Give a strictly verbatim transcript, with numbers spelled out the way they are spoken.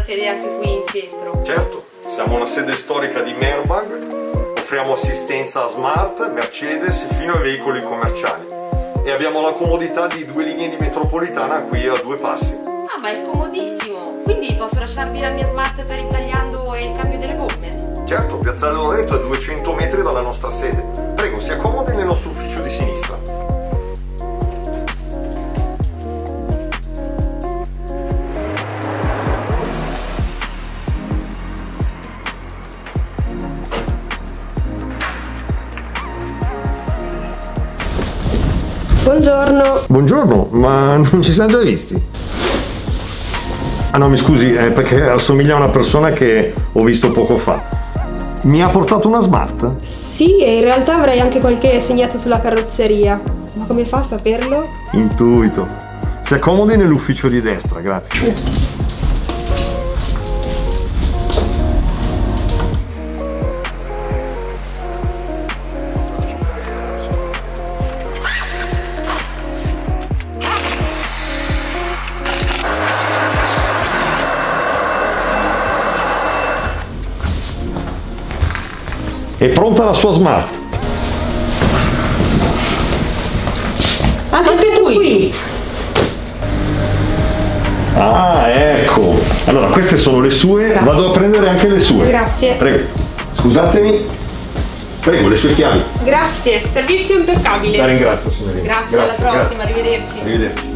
sede anche qui in centro. Certo, siamo una sede storica di Merbag, offriamo assistenza smart, Mercedes fino ai veicoli commerciali e abbiamo la comodità di due linee di metropolitana qui a due passi. Ah, ma è comodissimo, quindi posso lasciarvi la mia smart per il tagliando e il cambio delle gomme? Certo, Piazzale Loreto è duecento metri dalla nostra sede. Prego, si accomodi nel nostro ufficio di sinistra. Buongiorno. Buongiorno, ma non ci siamo già visti? Ah no, mi scusi, è perché assomiglia a una persona che ho visto poco fa. Mi ha portato una smart? Sì, e in realtà avrei anche qualche segnato sulla carrozzeria. Ma come fa a saperlo? Intuito. Si accomodi nell'ufficio di destra, grazie. È pronta la sua smart? Anche, Anche tu qui! Ah, ecco! Allora, queste sono le sue, grazie. Vado a prendere anche le sue. Grazie. Prego. Scusatemi. Prego, le sue chiavi. Grazie, servizio impeccabile. La ringrazio, signorina. Grazie, grazie, alla prossima, grazie. Arrivederci. Arrivederci.